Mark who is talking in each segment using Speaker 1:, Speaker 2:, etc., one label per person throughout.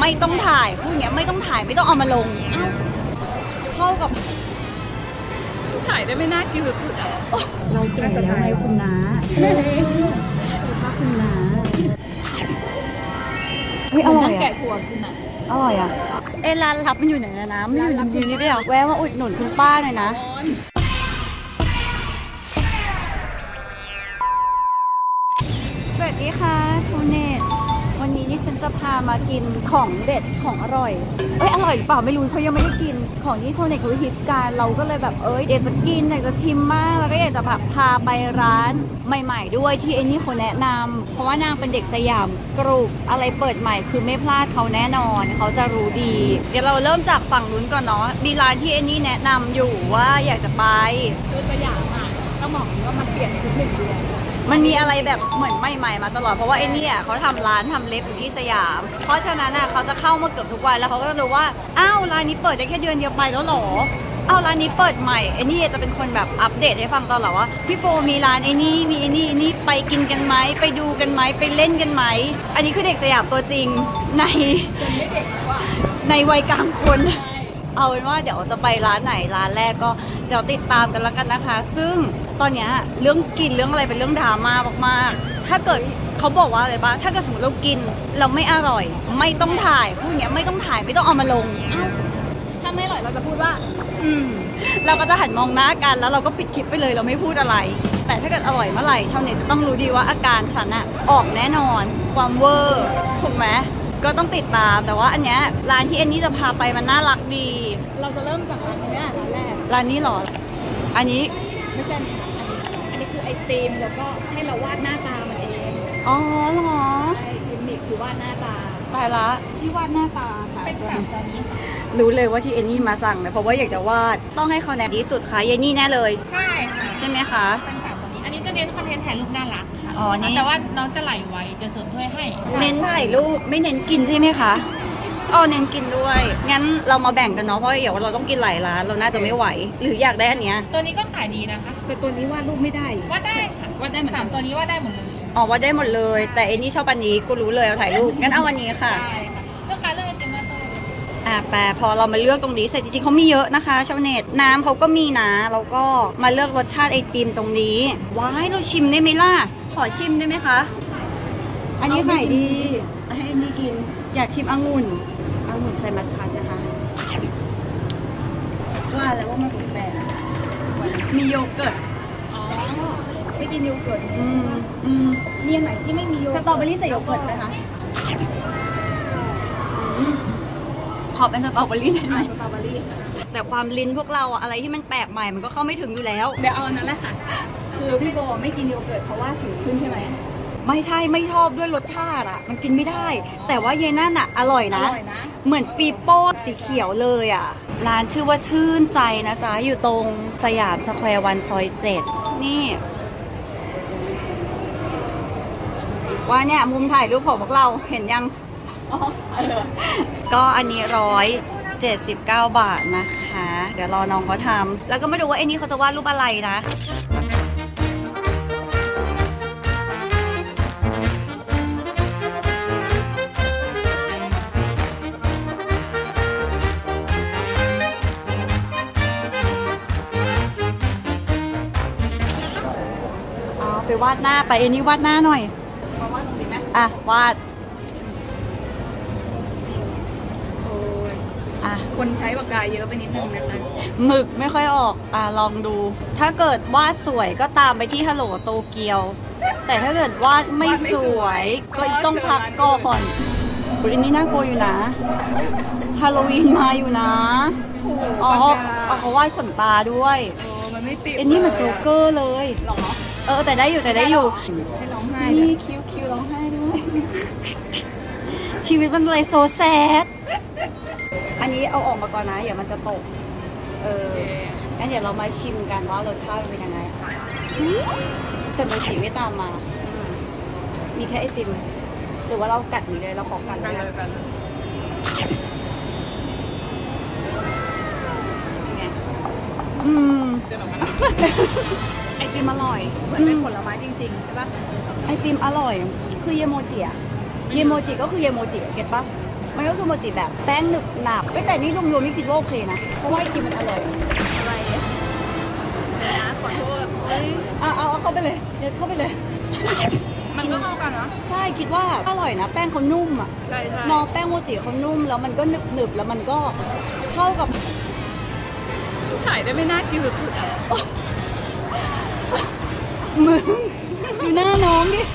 Speaker 1: ไม่ต้องถ่ายพูดอย่างเงี้ยไม่ต้องถ่ายไม่ต้องเอามาลงเข้ากับถ่ายได้ไม่น่ากินสุดๆอ่ะเราแก่แล้วไงคุณน้าคุณน้าเฮ้ยอร่อยอ่ะแกะถั่วคุณอ่ะอร่อยอ่ะร้านลับมันอยู่ไหนนะไม่อยู่ริมๆนี่ไม่หรอแวะมาอุดหนุนคุณป้าหน่อยนะสวัสดีค่ะชูเนตวันนี้นี่ฉันจะพามากินของเด็ดของอร่อยอร่อยหรือเปล่าไม่รู้เพราะยังไม่ได้กินของที่โชเนตเขาฮิตกันเราก็เลยแบบอยากจะกินอยากจะชิมมากแล้วก็อยากจะแบบพาไปร้านใหม่ๆด้วยที่นี่เขาแนะนำเพราะว่านางเป็นเด็กสยามกรุบอะไรเปิดใหม่คือไม่พลาดเขาแน่นอนเขาจะรู้ดีเดี๋ยวเราเริ่มจากฝั่งนู้นก่อนเนาะมีร้านที่นี่แนะนำอยู่ว่าอยากจะไปคือสยามอ่ะต้องบอกว่ามันเปลี่ยนทุก1 เดือนมันมีอะไรแบบเหมือนใหม่ๆมาตลอดเพราะว่านี่เขาทำร้านทำเล็บอยู่ที่สยามเพราะฉะนั้นเขาจะเข้ามาเกือบทุกวันแล้วเขาก็จะรู้ว่าอ้าวร้านนี้เปิดได้แค่เดือนเดียวไปแล้วหรออ้าวร้านนี้เปิดใหม่นี่จะเป็นคนแบบอัปเดตให้ฟังตลอดว่าพี่โฟมีร้านนี่มีนี่ไปกินกันไหมไปดูกันไหมไปเล่นกันไหมอันนี้คือเด็กสยามตัวจริงในวัยกลางคนเอาเป็นว่าเดี๋ยวจะไปร้านไหนร้านแรกก็เดี๋ยวติดตามกันแล้วกันนะคะซึ่งตอนนี้เรื่องกินเรื่องอะไรเป็นเรื่องดราม่ามากๆถ้าเกิดเขาบอกว่าอะไรบ้างถ้าเกิดสมมติเรากินเราไม่อร่อยไม่ต้องถ่ายพูดอย่างเงี้ยไม่ต้องถ่ายไม่ต้องเอามาลงถ้าไม่อร่อยเราจะพูดว่าเราก็จะหันมองหน้ากันแล้วเราก็ปิดคลิปไปเลยเราไม่พูดอะไรแต่ถ้าเกิดอร่อยเมื่อไหร่ชาวเน็ตจะต้องรู้ดีว่าอาการฉันออกแน่นอนความเวอร์ถูกไหมก็ต้องติดตามแต่ว่าอันเนี้ยร้านที่อันนี้จะพาไปมันน่ารักดีเราจะเริ่มจากร้านนี้ร้านแรกร้านนี้หรออันนี้ไม่ใช่อันนี้คือไอติมแล้วก็ให้เราวาดหน้าตามันเองอ๋อเหรอใช่กิมมิคคือวาดหน้าตาตายละที่วาดหน้าตาค่ะเป็นแบบตอนนี้รู้เลยว่าที่เอนี่มาสั่งนะเพราะว่าอยากจะวาดต้องให้เขาแน่ที่สุดค่ะเยนี่แน่เลยใช่ค่ะใช่ไหมคะเป็น3ตัวนี้อันนี้จะเน้นคอนเทนต์ถ่ายรูปน่ารักค่ะอ๋อนี่แต่ว่าน้องจะไหลไวจะเสริมถ้วยให้เน้นถ่ายรูปไม่เน้นกินใช่ไหมคะอ๋อเน้นกินด้วยงั้นเรามาแบ่งกันเนาะเพราะเดี๋ยวเราต้องกินหลายร้านเราน่าจะไม่ไหวหรืออยากได้อันเนี้ยตัวนี้ก็ขายดีนะคะแต่ตัวนี้วาดรูปไม่ได้วาดได้ค่ะวาดได้เหมือน3ตัวนี้วาดได้หมดเลยอ๋อวาดได้หมดเลยแต่อันนี้ชอบอันนี้กูรู้เลยเอาถ่ายรูปงั้นเอาอันนี้ค่ะใช่ค่ะลูกค้าเลือกไอติมมาตัวแปรพอเรามาเลือกตรงนี้เสร็จจริงๆเขามีเยอะนะคะชาวเน็ตน้ำเขาก็มีนะแล้วก็มาเลือกรสชาติไอติมตรงนี้ว้ายเราชิมได้ไหมล่ะขอชิมได้ไหมคะอันนี้ขายดีให้อันนี้กินอยากชิมองุ่นใส่มัสคัตนะคะว่าแล้วว่ามันเป็นแบบมีโยเกิร์ตอ๋อไม่กินโยเกิร์ตใช่ไหมมีอันไหนที่ไม่มีโยเกิร์ตสตรอเบอรี่ใส่โยเกิร์ตไหมคะขอเป็นสตรอเบอรี่ได้ไหมสตรอเบอรี่ค่ะแต่ความลิ้นพวกเราอะไรที่มันแปลกใหม่มันก็เข้าไม่ถึงอยู่แล้วเดี๋ยวเอาอันนั้นแหละค่ะคือพี่โบไม่กินโยเกิร์ตเพราะว่าสิวขึ้นใช่ไหมไม่ใช่ไม่ชอบด้วยรสชาติมันกินไม่ได้แต่ว่าเยน่าอร่อยนะเหมือนปีโป้สีเขียวเลยร้านชื่อว่าชื่นใจนะจ๊ะอยู่ตรงสยามสแควร์1ซอย7นี่ว่าเนี่ยมุมถ่ายรูปของพวกเราเห็นยังก็อันนี้179 บาทนะคะเดี๋ยวรอน้องเขาทำแล้วก็มาดูว่าไอ้นี่เขาจะวาดรูปอะไรนะไปวาดหน้าไปไอ้นี่วาดหน้าหน่อยมาวาดตรงนี้ไหมวาดคนใช้ปากกาเยอะไปนิดนึงนะคะหมึกไม่ค่อยออกลองดูถ้าเกิดวาดสวยก็ตามไปที่ฮัลโหลโตเกียวแต่ถ้าเกิดวาดไม่สวยก็ต้องพักก่อนอันนี้น่ากลัวอยู่นะฮาโลวีนมาอยู่นะเขาวาดขนตาด้วยมันไม่ติดอันนี้มันโจ๊กเกอร์เลยหรอแต่ได้อยู่ให้ร้องไห้นี่คิวร้องไห้ด้วยชีวิตมันเลยโซแซดอันนี้เอาออกมาก่อนนะอย่ามันจะตกงั้นเดี๋ยวเรามาชิมกันว่ารสชาติเป็นยังไงแต่โมจิไม่ตามมามีแค่ไอติมหรือว่าเรากัดนี้เลยเราขอกัดเลยไอติมอร่อยเหมือนเป็นผลไม้จริงๆใช่ปะไอติมอร่อยคือเยโมจิก็คือเยโมจิเก็ตปะมันก็คือโมจิแบบแป้งหนึบหนับแต่นี่รวมๆนี่คิดว่าโอเคนะเพราะว่าไอติมมันอร่อย
Speaker 2: อะไรนะขอโทษ
Speaker 1: เอาเข้าไปเลยเดี๋ยวเข้าไปเลย
Speaker 2: มันก็เข้ากันนะ
Speaker 1: ใช่คิดว่าอร่อยนะแป้งเขานุ่มอ่ะ
Speaker 2: ใช่
Speaker 1: มองแป้งโมจิเขานุ่มแล้วมันก็หนึบแล้วมันก็เข้ากับ
Speaker 2: ถ่ายได้ไม่น่ากินสุดๆอ่ะ
Speaker 1: มึงดูหน้าน้องดิ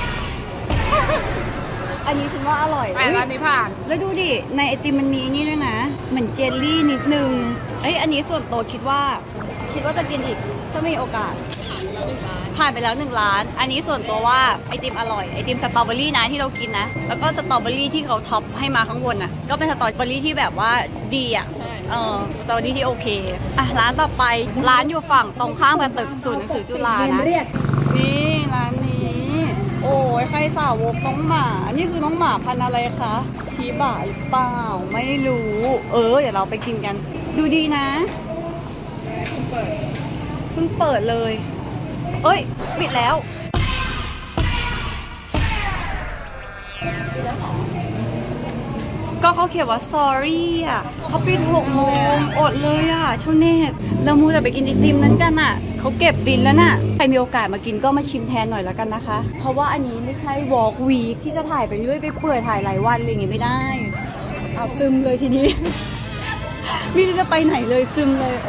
Speaker 1: อันนี้ฉันว่าอร่อย
Speaker 2: ร้านนี้ผ่าน
Speaker 1: แล้วดูดิในไอติมมันมีนี่ด้วยนะเหมือนเจลลี่นิดนึงอันนี้ส่วนตัวคิดว่าจะกินอีกถ้ามีโอกาสผ่านไปแล้ว1 ล้านอันนี้ส่วนตัวว่าไอติมอร่อยไอติมสตรอเบอรี่นะที่เรากินนะแล้วก็สตรอเบอรี่ที่เขาท็อปให้มาข้างบนน่ะก็เป็นสตรอเบอรี่ที่แบบว่าดีอ่ะสตรอเบอรี่ที่โอเคอ่ะร้านต่อไปร้านอยู่ฝั่งตรงข้ามกับตึกศูนย์หนังสือจุฬานะนี่ร้านนี้โอ้ยใครสาวกน้องหมานี่คือน้องหมาพันธุ์อะไรคะชิบะหรือเปล่าไม่รู้เดี๋ยวเราไปกินกันดูดีนะเพิ่งเปิดเลยปิดแล้วก็เขาเขียนว่า sorry อ่ะเขาปิด6 โมงอดเลยอ่ะชาวเน็ตเรามูจะไปกินไอติมนั้นกันอ่ะเขาเก็บบินแล้วน่ะใครมีโอกาสมากินก็มาชิมแทนหน่อยแล้วกันนะคะเพราะว่าอันนี้ไม่ใช่ walk week ที่จะถ่ายไปเรื่อยไปเปื่อยถ่ายหลายวันอะไรอย่างงี้ไม่ได้เอาซึมเลยทีนี้ ไม่รู้จะไปไหนเลยซึมเลย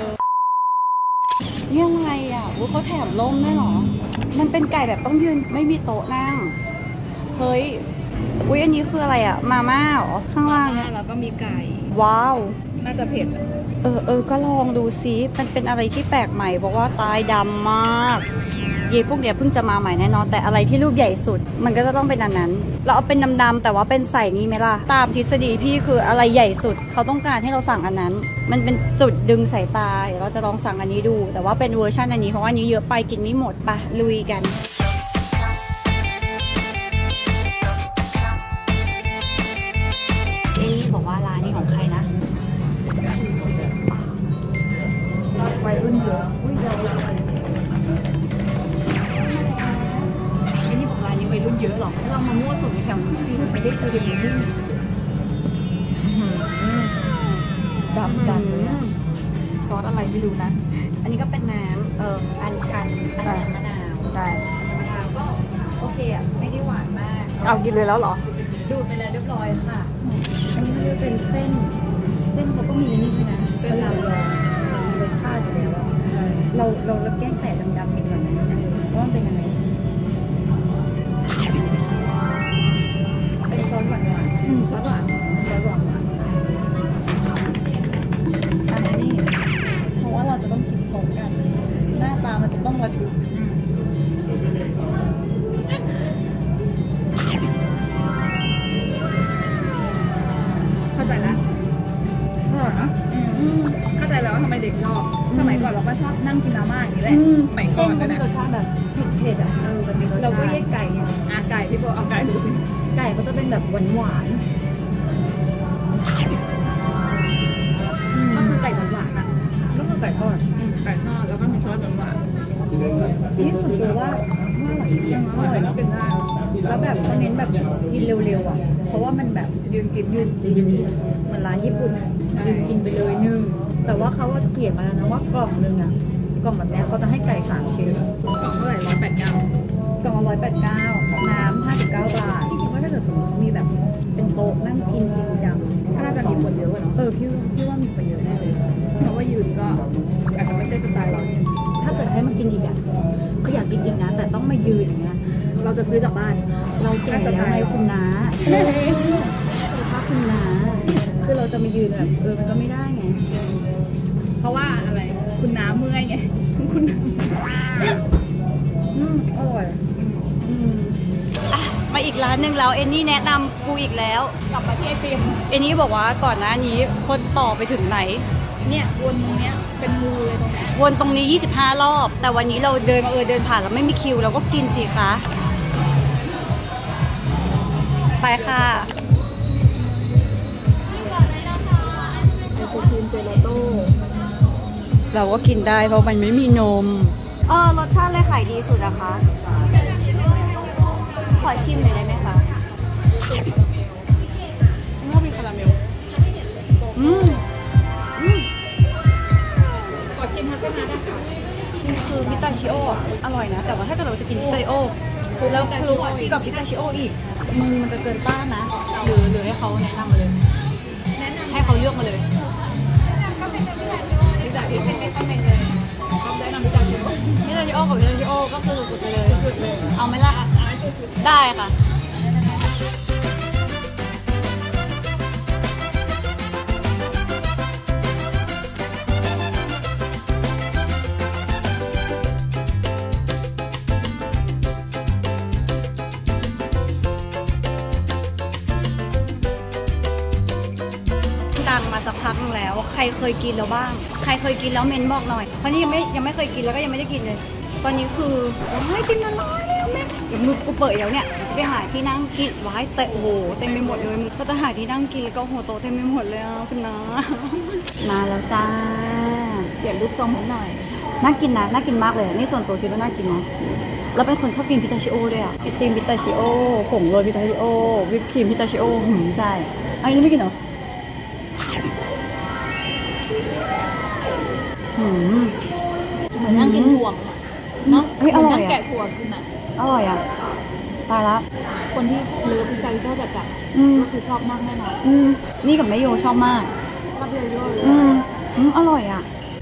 Speaker 1: ยังไงอ่ะเขาแถมล่มได้หรอมันเป็นไก่แบบต้องยืนไม่มีโต๊ะนั่งเฮ้ยอันนี้คืออะไรอ่ะมาม่าเหรอข้างล่างเนี่ย
Speaker 2: แล้วก็มีไก่
Speaker 1: ว้าว
Speaker 2: น่าจะเผ็ด
Speaker 1: ก็ลองดูซิมันเป็นอะไรที่แปลกใหม่บอกว่าตายดำมากพวกเนี้ยเพิ่งจะมาใหม่แน่นอนแต่อะไรที่รูปใหญ่สุดมันก็จะต้องเป็นอันนั้นเราเอาเป็นดำๆแต่ว่าเป็นใส่นี้ไหมล่ะตามทฤษฎีพี่คืออะไรใหญ่สุดเขาต้องการให้เราสั่งอันนั้นมันเป็นจุดดึงสายตาเดี๋ยวเราจะลองสั่งอันนี้ดูแต่ว่าเป็นเวอร์ชันอันนี้เพราะว่าอันนี้เยอะไปกินไม่หมดปะลุยกันนี่บอกว่าร้านนี้ของใครนะ
Speaker 2: วัยรุ่นเยอะ
Speaker 1: วัยรุ่นเยอะหรอเรามามั่วสุมกันไม่ได้เจอเด็กรุ่น
Speaker 2: ดำจัดเลยอะซอสอะไรไม่รู้นะ
Speaker 1: อันนี้ก็เป็นน้ำอัญชันมะนาว
Speaker 2: ได้
Speaker 1: มะนาวก็โอเคอ่ะไม่ได้หวานมาก
Speaker 2: เอากินเลยแล้วเหรอ
Speaker 1: ดูดไปเลยเรียบร้อยค่ะอันนี้คือเป็นเส้นเขาก็มีนี่ด้วยนะเวลาเรามีรสชาติอยู่แล้วเราแกล้งแต่ดำๆกันก่อนนะว่ามันเป็นยังไงซอสหวานอันนี้เพราะว่าเราจะต้องกินพร้อมกันหน้าตามันจะต้องระทึก
Speaker 2: เข้าใจแล้วอร่อยนะเข้าใจแล้วว่าทำไมเด็กชอบสมัยก่อนเราก็ชอบนั่งกินมาม่าอย่างนี้แหละ
Speaker 1: สมัยก่อนก็มีรสชาติแบบเผ็ดอ่ะเราก็แยกไก่ไง
Speaker 2: ไก่ที่พวกเอาไก่ดูสิ
Speaker 1: ไก่เขาจะเป็นแบบหวาน
Speaker 2: ก็คือไก่หวานอ่ะก็คือไก่ทอดแล้วก็มีซอสหวาน
Speaker 1: นี่ส่วนตัวว่าอร่อยนะเป็นได้แล้วแบบเขาเน้นแบบกินเร็วๆอ่ะเพราะว่ามันแบบยืนเหมือนร้านญี่ปุ่นยืนกินไปเลยนึงแต่ว่าเขาเขียนมานะว่ากล่องนึงอ่ะกล่องแบบนี้เขาจะให้ไก่3 ชิ้น
Speaker 2: กล่องเท่าไหร่189
Speaker 1: กล่อง189น้ำ59 บาทคิดว่าถ้าเกิดสมมติเขามีแบบเป็นโต๊ะนั่งกินจริงจัง
Speaker 2: ก็น่าจะมีคนเยอะเนาะ
Speaker 1: พี่ว่ามีคนเยอะแน่เลย
Speaker 2: เพราะว่ายืนก็อาจจะไม่ใช่สไตล์เรา
Speaker 1: ถ้าเกิดให้มากินอีกอ่ะก็อยากกินอีกนะแต่ต้องมายืนอย่างเงี้ย
Speaker 2: เราจะซื้อกลับบ้าน
Speaker 1: เราแก่แล้วไงคุณน้าถ้าคุณน้าคือเราจะมายืนแบบมันก็ไม่ได้ไง
Speaker 2: เพราะว่าอะไรคุณน้าเมื่อยไงคุณ
Speaker 1: อร่อยมาอีกร้านหนึ่งแล้วเอ็นนี่แนะนำกูอีกแล้ว
Speaker 2: กลับมาที่ไอติม
Speaker 1: เอ็นนี่บอกว่าก่อนหน้านี้คนต่อไปถึงไหน
Speaker 2: เนี่ยวนตรงเนี้ยเป็นงูเลยตรงนี้
Speaker 1: วนตรงนี้25 รอบแต่วันนี้เราเดินมาเดินผ่านแล้วไม่มีคิวเราก็กินสิคะไปค่ะ
Speaker 2: ไอศครีมเจลาโต้
Speaker 1: เราก็กินได้เพราะมันไม่มีนมรสชาติอะไรขายดีสุดอะคะขอชิมหน่อยได้ไหมคะตาชิโออร่อยนะแต่ว่าถ้าเกิดเราจะกินพิสตาชิโอแล้วคลุกกับพิสตาชิโออีกมือมันจะเกินต้านนะหรือให้เขาแนะนำมาเลยให้เขาเลือกมาเลยพิสตาชิโอเป็นคอมเมนต์เลยแนะนำพิสตาชิโอกับพิสตาชิโอก็คือสุดไปเลยสุดเลยเอาไหมล่ะได้ค่ะดังมาสักพักนึงแล้วใครเคยกินแล้วบ้างใครเคยกินแล้วเมนบอกหน่อยเพราะนี่ยังไม่เคยกินแล้วก็ยังไม่ได้กินเลยตอนนี้คือไม่กินน้อยแล้วแม่เดี๋ยวมือกูเปิดแล้วเนี่ยจะไปหาที่นั่งกินไว้แต่โอ้โหเต็มไปหมดเลยมือก็จะหาที่นั่งกินแล้วก็หัวโตเต็มไปหมดเลยคุณน้ามาแล้วจ้าเปลี่ยนรูปทรงหน่อยน่ากินนะน่ากินมากเลยนี่ส่วนตัวคิดว่าน่ากินนะแล้วเป็นคนชอบกินพิตาชิโอด้วยอ่ะไอติมพิตาชิโอผงโรยพิตาชิโอวิปครีมพิตาชิโอใช่อันนี้ไม่กินเหรอ
Speaker 2: เหมือนนั่งกินถั่วเนาะอร่อยอ่ะแกะถั่วกินอ่ะ
Speaker 1: อร่อยอ่ะตายละ
Speaker 2: คนที่เลือกพิซซ่าชอบแบบก็คือชอบมากแน่นอน
Speaker 1: นี่กับแม่โยชอบมาก
Speaker 2: ชอบเยอะๆ
Speaker 1: อร่อยอ่ะ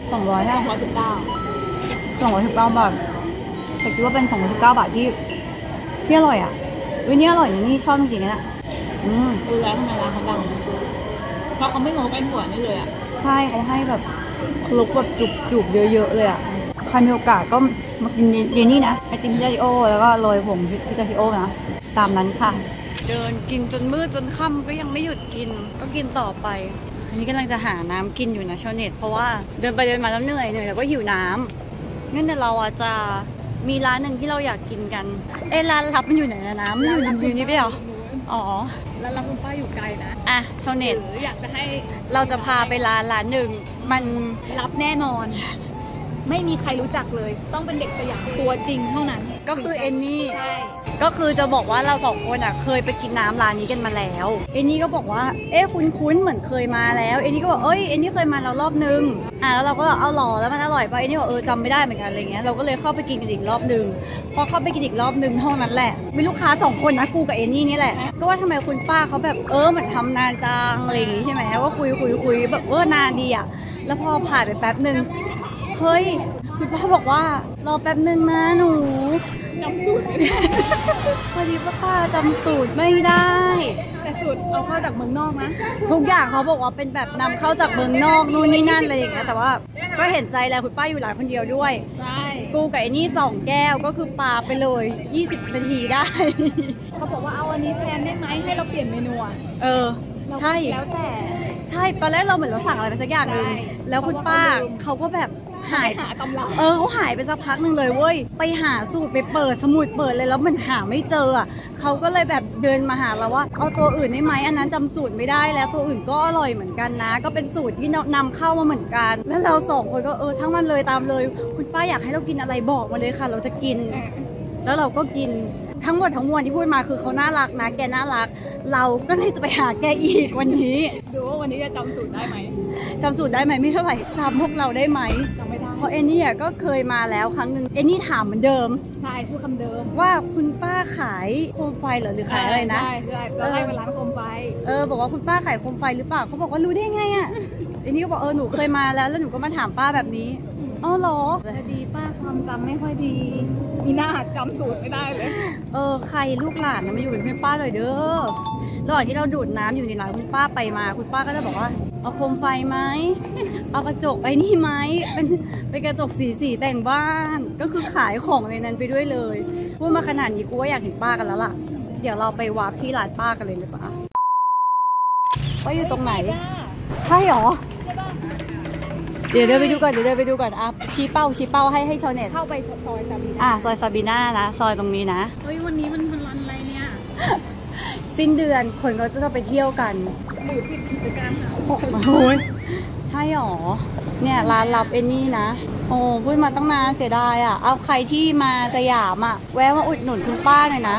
Speaker 1: 219 บาทแต่คิดว่าเป็น219 บาทที่อร่อยอ่ะวินี่อร่อยนี่ชอบจริงๆนะ
Speaker 2: รู้แล้วทำไมร้านเขาดังเพราะเขาไม่งงเป็นหัวนี่เลยอ่ะ
Speaker 1: ใช่เขาให้แบบคลุกแบบจุบเยอะๆเลยอ่ะใครมีโอกาสก็มากินเยนี่นะไอติมพิตาชิโอแล้วก็โรยผงพิตาชิโอนะตามนั้นค่ะเดินกินจนมืดจนค่ำก็ยังไม่หยุดกินก็กินต่อไปอันนี้กำลังจะหาน้ำกินอยู่นะชาวเน็ตเพราะว่าเดินไปเดินมาแล้วเหนื่อยแล้วก็หิวน้ำงั้นเดี๋ยวเราจะมีร้านหนึ่งที่เราอยากกินกันร้านลับมันอยู่ไหนนะน้ำมันอยู่ริมนี่ไม่เหรออ๋อ
Speaker 2: แล้วคุณป้าอยู่ไกลนะ
Speaker 1: ชาวเน็ต
Speaker 2: อยากจะให้
Speaker 1: เราจะพาไปร้านหนึ่งมัน
Speaker 2: ลับแน่นอนไม่มีใครรู้จักเลยต้องเป็นเด็กสยามตัวจริงเท่านั้น
Speaker 1: ก็คือเอนนี่ก็คือจะบอกว่าเราสองคนเคยไปกินน้ำร้านนี้กันมาแล้วเอนนี่ก็บอกว่าคุ้นเหมือนเคยมาแล้วเอนนี่ก็บอกเอนนี่เคยมาแล้วรอบนึงแล้วเราก็เอาหล่อแล้วมันอร่อยไปเอนนี่บอกจำไม่ได้เหมือนกันอะไรเงี้ยเราก็เลยเข้าไปกินอีกรอบนึงพอเข้าไปกินอีกรอบนึงเท่านั้นแหละมีลูกค้า2 คนนะกูกับเอนนี่นี่แหละก็ว่าทำไมคุณป้าเขาแบบเหมือนทำนานจังอะไรอย่างงี้ใช่ไหมว่าคุยแบบนานดีอ่ะแล้วพอผ่านไปแป๊บนึงเฮ้ยคุณป้าบอกว่ารอแป๊บนึงนะหนู
Speaker 2: จำสูตร
Speaker 1: พอดีป้าจำสูตรไม่ได้
Speaker 2: แต่สูตรเอาเข้าจากเมืองนอกนะ
Speaker 1: ทุกอย่างเขาบอกว่าเป็นแบบนำเข้าจากเมืองนอกนู่นนี่นั่นอะไรอย่างเงี้ยแต่ว่าก็เห็นใจแล้วคุณป้าอยู่หลายคนเดียวด้วย
Speaker 2: ใช่
Speaker 1: กูกับไอ้นี่2 แก้วก็คือปาไปเลย20 นาทีได้
Speaker 2: เขาบอกว่าเอาอันนี้แทนได้ไหมให้เราเปลี่ยนเมนู
Speaker 1: ใช่
Speaker 2: แล้วแต่
Speaker 1: ใช่ตอนแรกเราเหมือนเราสั่งอะไรไปสักอย่างนึงแล้วคุณป้าเขาก็แบบหาย
Speaker 2: ตำรา
Speaker 1: เขาหายไปสักพักนึงเลยเว้ยไปหาสูตรไปเปิดสมุดเปิดเลยแล้วมันหาไม่เจอเขาก็เลยแบบเดินมาหาเราว่าเอาตัวอื่นได้ไหมอันนั้นจำสูตรไม่ได้แล้วตัวอื่นก็อร่อยเหมือนกันนะก็เป็นสูตรที่นำเข้ามาเหมือนกันแล้วเรา2 คนก็ช่างมันเลยตามเลยคุณป้าอยากให้เรากินอะไรบอกมาเลยค่ะเราจะกินแล้วเราก็กินทั้งหมดทั้งมวลที่พูดมาคือเขาน่ารักนะแกน่ารักเราก็เลยจะไปหาแกอีกวันนี้
Speaker 2: ดูว่าวันนี้จะจำสูตรได้ไหม
Speaker 1: ไม่เท่าไหร่จำพวกเราได้ไหม
Speaker 2: จำไม่ได้
Speaker 1: เพราะเอนนี่ก็เคยมาแล้วครั้งหนึ่งเอนนี่ถามเหมือนเดิม
Speaker 2: ใช่พูดคำเดิม
Speaker 1: ว่าคุณป้าขายโคมไฟหรือขายอะไรนะ
Speaker 2: ใช่เราให้เป็นร้านโคมไฟ
Speaker 1: บอกว่าคุณป้าขายโคมไฟหรือเปล่าเขาบอกว่ารู้ได้ไงเอนนี่ก็บอกหนูเคยมาแล้วหนูก็มาถามป้าแบบนี้เหรอ
Speaker 2: ดีป้าความจำไม่ค่อยดีมีหน้าจำสูตรไม่ได้เลย
Speaker 1: ใครลูกหลานมาอยู่เป็นเพื่อนป้าเลยเด้อระหว่างที่เราดูดน้ำอยู่ในร้านคุณป้าไปมาคุณป้าก็จะบอกว่าเอาโคมไฟไหมเอากระจกไปนี่ไหมเป็นกระจกสีแต่งบ้านก็คือขายของในนั้นไปด้วยเลยพูดมาขนาดนี้กูว่าอยากเห็นป้ากันแล้วล่ะเดี๋ยวเราไปวาร์ปที่ร้านป้ากันเลยดีกว่าป้าอยู่ตรงไหนใช่หรอเดี๋ยวเดินไปดูก่อนชี้เป้าให้ชาวเน็ต
Speaker 2: เข้าไปซอยซาบีน่า
Speaker 1: ซอยซาบีน่านะซอยตรงนี้นะ
Speaker 2: เฮ้ยวันนี้มันรันอะไรเนี่ย
Speaker 1: สิ้นเดือนคนก็จะไปเที่ยวกัน
Speaker 2: หรือปิดกิจการหา
Speaker 1: ใช่หรอเนี่ยร้านลับเอนนี่นะพูดมาตั้งนานเสียดายเอาใครที่มาสยามแวะมาอุดหนุนคุณป้าหน่อยนะ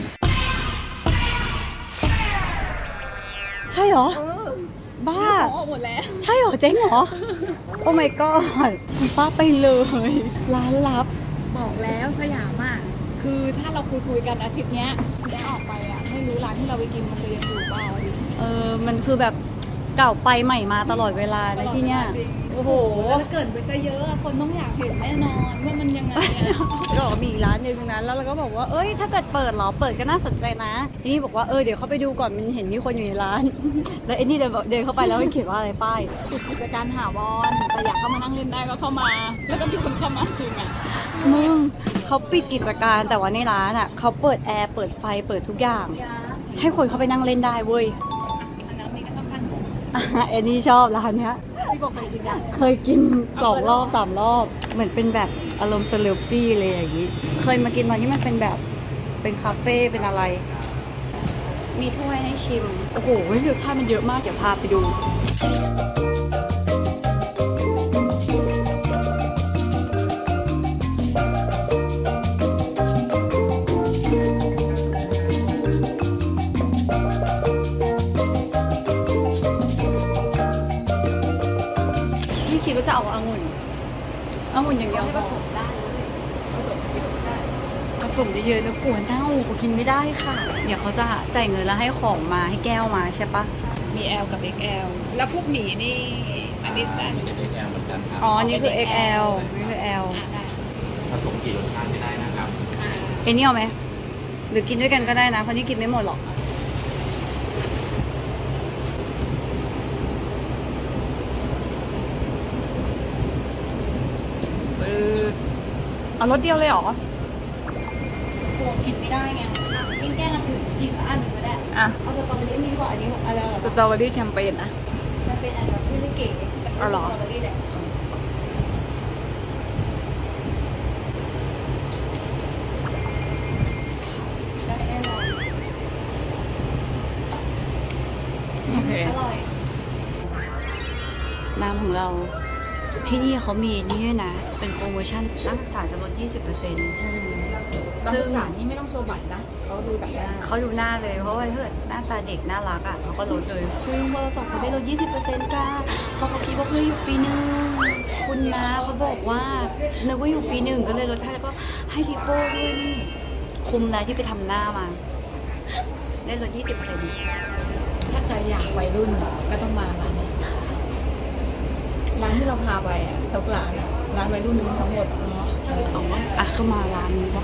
Speaker 1: ใช่หรอบ้า
Speaker 2: หมดแล้ว
Speaker 1: ใช่หรอเจ๊งหรอโอ้ my god คุณป้าไปเลยร้านลับ
Speaker 2: บอกแล้วสยามอ่ะคือถ้าเราคุยกันอาทิตย์เนี้ยได้ออกไปอ่ะไม่รู้ร้านที่เราไปกินมันจะยังอยู่เปล่าดิ
Speaker 1: มันคือแบบเก่าไปใหม่มาตลอดเวลาในที่เนี้ยโอ้โห
Speaker 2: แล้วเกิดไปซะเยอะคนต้องอยากเห็นแน่นอนว่ามันยังไงอ่ะ
Speaker 1: ก็บอกมีอีกร้านหนึงนั้นแล้วเราก็บอกว่าเอ้ยถ้าเกิดเปิดเหรอเปิดก็น่าสนใจนะนี่บอกว่าเดี๋ยวเขาไปดูก่อนมันเห็นมีคนอยู่ในร้าน แล้วไอ้นี่เดินเข้าไปแล้วมันเขียนว่าอะไรป้าย
Speaker 2: ปิดกิจการถาวรแต่อยากเข้ามานั่งเล่นได้ก็เข้ามา แล้วก็มีคนเข้ามาจริงอ่ะ
Speaker 1: มึงเขาปิดกิจการแต่ว่าในร้านอ่ะเขาเปิดแอร์เปิดไฟเปิดทุกอย่าง ให้คนเข้าไปนั่งเล่นได้เว้ย
Speaker 2: อันนั้นนี่ก็ต้องพัน
Speaker 1: แอนนี่ชอบร้านเนี้ย
Speaker 2: พี่บอกไปกินยัง
Speaker 1: เคยกิน2 รอบ 3 รอบ เหมือนเป็นแบบอารมณ์เซเลบตี้เลยอย่างนี้ เคยมากินตอนที่มันเป็นแบบเป็นคาเฟ่เป็นอะไร มีถ้วยให้ชิม โอ้โหรสชาติมันเยอะมากเดี๋ยวพาไปดู นี่คิดว่าจะเอาองุ่นอย่างเดียวพอ
Speaker 2: ได้เลยผสมได้
Speaker 1: ผสมเยอะๆแล้วกลัวเน่ากูกินไม่ได้ค่ะ เดี๋ยวเขาจะจ่ายเงินแล้วให้ของมาให้แก้วมาใช่ปะ
Speaker 2: มี L กับ XL แล้วพวกหมี่นี่อันนี้ได้
Speaker 3: XL เหมือนกันครับ
Speaker 1: อ๋อ นี่คือ XL นี่คือ L
Speaker 2: ได้
Speaker 3: ผสมกี่รสชาติไม่ได้นะครับ
Speaker 1: ไอ้นี่เอาไหมหรือกินด้วยกันก็ได้นะเพราะนี่กินไม่หมดหรอกเอารสเดียวเลยเหรอกลัวกินไม่ได้ไงกินแก้กันอื่นอีกสักอันหนึ่งก็ได้
Speaker 2: อ่ะ
Speaker 1: เอาสตรอเบอรี่นี่ก่อนอันนี้อะไรเหรอ
Speaker 2: สตรอเบอรี่แชมเปญนะ
Speaker 1: จะเป็นอันแบบที่เก๋
Speaker 2: อ๋อเหรอ
Speaker 1: สตรอเบอรี่แหละได้แน่นอน
Speaker 2: โอเค
Speaker 1: อร่อยน้ำของเราที่นี่เขามีนี่ด้วยนะ เป็นโปรโมชั่นนักศึกษาจะลด 20%
Speaker 2: ซึ่งสารนี่ไม่ต้องโชว์บัตรนะเขาดูจากหน้า
Speaker 1: เขาดูหน้าเลยเพราะว่าถ้าเกิดหน้าตาเด็กน่ารักอ่ะเขาก็ลดเลย ซึ่งพอเราสองคนได้ลด 20%จ้าเพราะเขาคิดว่าเพื่อนอยู่ปีหนึ่งคุณนะเขาบอกว่านึกว่าอยู่ปีหนึ่งก็เลยลดให้แล้วก็ให้ทิปโป้ด้วยนี่คุ้มนะที่ไปทำหน้ามา ได้ลด 20%
Speaker 2: ถ้าใครอยากวัยรุ่นก็ต้องมาร้านนี้ ร้านที่เราพาไปอ่ะทุกร้านอ่ะร้านวัยรุ่นทั้งหมดเนาะ
Speaker 1: เอาว่าอ่ะเข้ามาร้านนี้วะ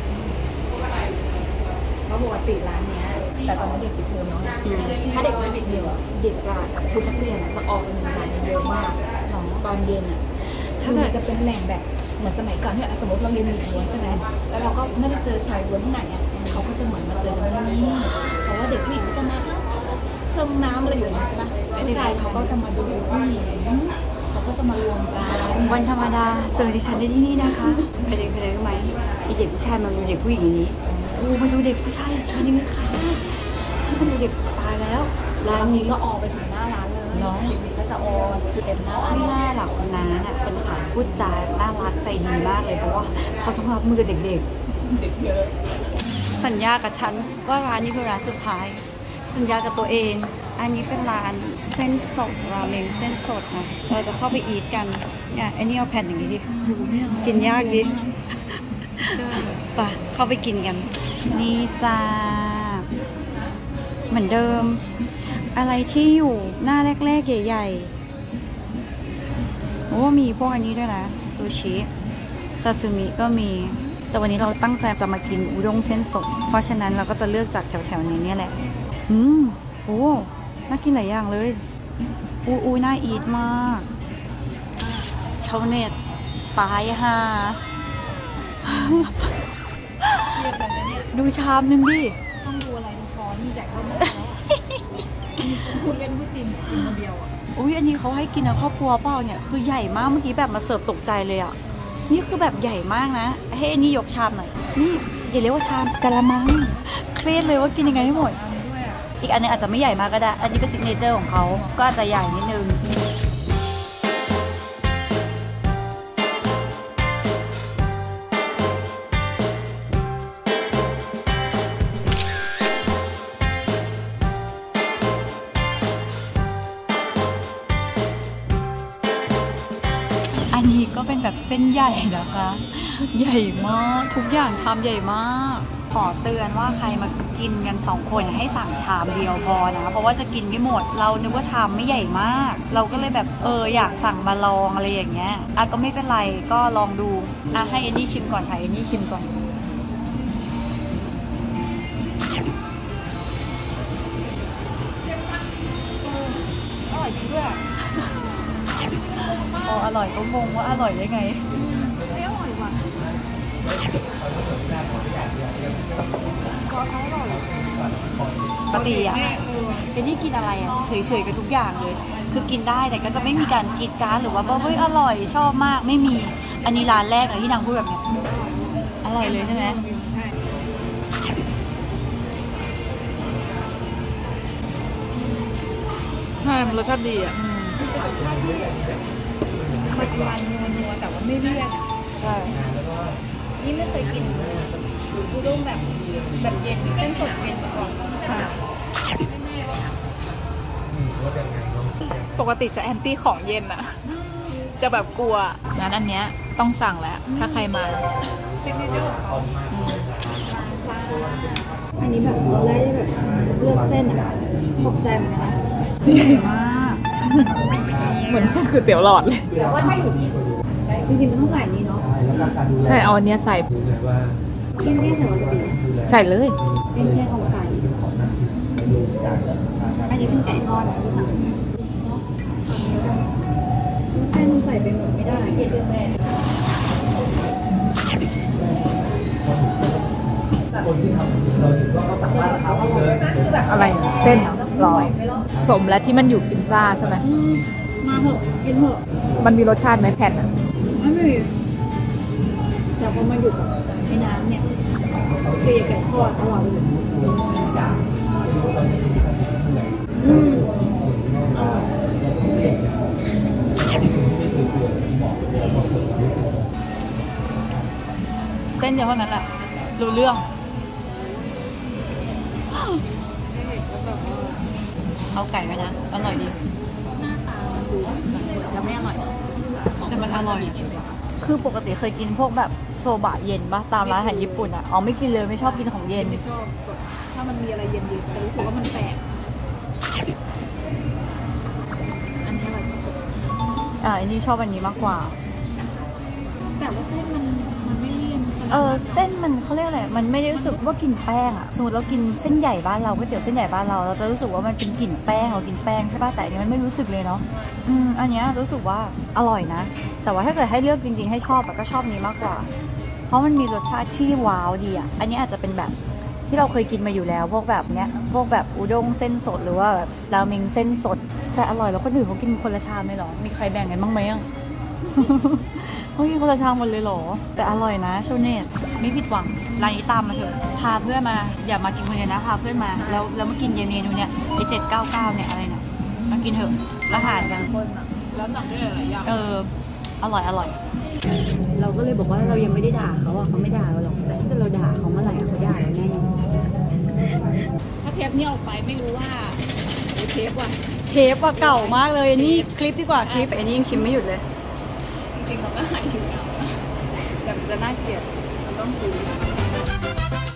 Speaker 2: เพราะปกติร้านเนี้ยแต่ตอนนี้เด็กปิดเทอมเนาะถ้าเด็กไม่ปิดเทอมอะเด็กจะชุดนักเรียนอะจะออกไปทำงานกันเยอะมากตอนเย็นอ่ะคือมันจะเป็นแหล่งแบบเหมือนสมัยก่อนที่สมมติเราเรียนหญิงล้วนใช่ไหมแล้วเราก็ไม่ได้เจอชายล้วนที่ไหนอ่ะเขาก็จะเหมือนมาเจอกันที่นี่เพราะว่าเด็กผู้หญิงก็จะมาเชิมน้ำอะไรอยู่อย่างนี้ใช่ไหมผู้ชายเขาก็จะมาดูผู้หญิงเขาก็จะมารวมกัน
Speaker 1: วันธรรมดาเจอดิฉันได้ที่นี่นะคะไปเลยรู้ไหมอีเด็กผู้ชายมันดูเด็กผู้หญิงอย่างนี้กูมาดูเด็กผู้ชายอีกทีนึงค่ะที่มาดูเด็กตายแล้วร้า
Speaker 2: ร้าน น
Speaker 1: นี้
Speaker 2: นี้
Speaker 1: ก็
Speaker 2: ก็ออกไปถึงหน้าร้านเลยเด็กๆก็จะออกชุดเต็มหน้าร้าน
Speaker 1: ไม่น่าหรอกคนนั้นน่ะเป็นขาพูดจาน่ารักใจดีมากเลยเพราะว่าเขาต้องรับมือกับเด็ก
Speaker 2: เด็กเยอะ
Speaker 1: ๆสัญญากับฉันว่าร้านนี้คือร้านสุดท้าย สัญญากับตัวเอง อันนี้เป็นร้านเส้นสดราเมงเส้นสดนะเราจะเข้าไปอีทกันเนี่ยไอ้นี่เอาแผ่นอย่างนี้ดิกินยากดิไปเข้าไปกินกัน นี่จ้าเหมือนเดิม อะไรที่อยู่หน้าแรกๆใหญ่ๆโอ้มีพวกอันนี้ด้วยนะซูชิซาซิมิก็มี แต่วันนี้เราตั้งใจจะมากินอุด้งเส้นสดเพราะฉะนั้นเราก็จะเลือกจากแถวๆนี้เนี่ยแหละโอ้น่ากินหลายอย่างเลยอูน่าอีทมากชาวเน็ตตายฮ่า
Speaker 2: เครียดเลยนะเนี่ย
Speaker 1: ดูชามนึงดิ
Speaker 2: ต้องดูอะไรดูช้อนมีแต่ข้าวหน้าพูดเล่นพูดจริงกินคนเดียวอ่ะ
Speaker 1: อุ้ยอันนี้เขาให้กินในครอบครัวเปล่าเนี่ยคือใหญ่มากเมื่อกี้แบบมาเสิร์ฟตกใจเลยอ่ะนี่คือแบบใหญ่มากนะให้อันนี้ยกชามหน่อยนี่อย่าเรียกว่าชามกะละมังเครียดเลยว่ากินยังไงให้หมด
Speaker 2: ด้วยอ่ะ
Speaker 1: อีกอันนึงอาจจะไม่ใหญ่มากก็ได้ อันนี้เป็นซิกเนเจอร์ของเขา ก็อาจจะใหญ่นิดนึง อัอันนี้ก็เป็นแบบเส้นใหญ่นะคะ ใหญ่มากทุกอย่างชามใหญ่มากขอเตือนว่าใครมากินกัน2 คนให้สั่งชามเดียวพอนะเพราะว่าจะกินไม่หมดเรานึกว่าชามไม่ใหญ่มากเราก็เลยแบบอยากสั่งมาลองอะไรอย่างเงี้ยก็ไม่เป็นไรก็ลองดูให้เอ็นนี่ชิมก่อนค่ะเอ็นนี่ชิมก่อนอร่อยจริงด้วยพออร่อยก็งงว่าอร่อยได้ไงไม่อร่อยว่ะปกติอ่ะเอ็นนี่กินอะไรอ่ะเฉยๆกับทุกอย่างเลยคือกินได้แต่ก็จะไม่มีการกรีดกราร์ดหรือว่าเฮ้ยอร่อยชอบมากไม่มีอันนี้ร้านแรกเลยที่นางพูดแบบเนี้ยอร่อยเลยใช่ไหมใช่มันรสชาติดีอ่ะมันนัวแต่ว่าไม่เลี่ยนอ่ะใช่นี่ไม่เคยกินอูด้งแบบเย็นเส้นสดเย็นมาก่อน
Speaker 2: ปกติจะแอนตี้ของเย็นอะจะแบบกลัวงั้นอันเนี้ยต้องสั่งแล้วถ้าใครมาซิกเนเจอร์อันนี้แบบเราได้แบบเลือกเส้นอะตกใจเหมือนกันนะ
Speaker 1: ใหญ่มาก
Speaker 2: เหมือนเส้นก๋วยเตี๋ยวหลอดเลย
Speaker 1: ว่าถ้าอยู่จริงๆมันต้องใส่นี้เนาะ
Speaker 2: ใช่เอาอันเนี้ยใส่
Speaker 1: เลี่ยนใส่วาซาบิ
Speaker 2: ใส่เลย
Speaker 1: เลี่ยนของไก่อันนี้เป็นไก่ทอดที่สั่งเส้นใส่ไปหมดไม่ได้เกลียดแม่
Speaker 2: อะไรเส้นหรอสมแล้วที่มันอยู่พิซซ่าใช่ไหม
Speaker 1: มาเถอะกินเถอะ
Speaker 2: มันมีรสชาติไหมแผ่นอ่ะ
Speaker 1: ไม่มีแต่พอมันอยู่กับในน้ำเนี่ยเกลียดไก่ทอดอร่อยเลยเส้นเดียวเท่านั้นแหละรู้เรื่องเอาไก่ไว้นะอร่อยดี
Speaker 2: หน้าตาดูจะไม่อร่อยนะ
Speaker 1: แต่มันอร่อยคือปกติเคยกินพวกแบบโซบะเย็นปะตามร้านอาหารญี่ปุ่นอ่ะไม่กินเลยไม่ชอบกินของเย็น
Speaker 2: ไม่ชอบถ้ามันมีอะไรเย็นๆแต่รู้สึกว่ามันแปลกอันนี้อร่อย
Speaker 1: อันนี้ชอบอันนี้มากกว่า
Speaker 2: แต่ว่าเส้นมันไม่เลี่ยน
Speaker 1: เส้นมันเขาเรียกอะไรมันไม่ได้รู้สึกว่ากินแป้งอ่ะสมมติเรากินเส้นใหญ่บ้านเราก๋วยเตี๋ยวเส้นใหญ่บ้านเราจะรู้สึกว่ามันเป็นกลิ่นแป้งเรากินแป้งใช่ป่ะแต่อันนี้มันไม่รู้สึกเลยเนาะอันนี้รู้สึกว่าอร่อยนะแต่ว่าถ้าเกิดให้เลือกจริงๆให้ชอบก็ชอบนี้มากกว่าเพราะมันมีรสชาติที่ว้าวดีอ่ะอันนี้อาจจะเป็นแบบที่เราเคยกินมาอยู่แล้วพวกแบบเนี้ยพวกแบบอุด้งเส้นสดหรือว่าแบบราเมงเส้นสดแต่อร่อยแล้วคนอื่นเขากินคนละชามไหมหรอมีใครแบ่งกันบ้างไหมอ่ะเขากินคนละชามหมดเลยหรอแต่อร่อยนะโชเนตไม่ผิดหวังร้านนี้ตามมาเถอะพาเพื่อนมาอย่ามากินคนเดียวนะพาเพื่อนมาแล้วมากินเมนูเนี้ยไอ้799เนี่ยอะไรเนี่ยมากินเถอะละหารกัน
Speaker 2: แล้วสั่งได้หลายอย่าง
Speaker 1: อร่อยเราก็เลยบอกว่าเรายังไม่ได้ด่าเขาเขาไม่ด่าเราหรอกแต่ถ้าเราด่าเขาเมื่อไหร่เขาด่าเราแน่
Speaker 2: ถ้าเทปนี้ออกไปไม่รู้ว่าเทป
Speaker 1: ว่ะเก่ามากเลยนี่คลิปดีกว่าคลิปอันนี้ยังชิมไม่หยุดเลย
Speaker 2: จริงๆเราก็หายอยู่แต่มันจะน่าเกลียดเราต้องซื้อ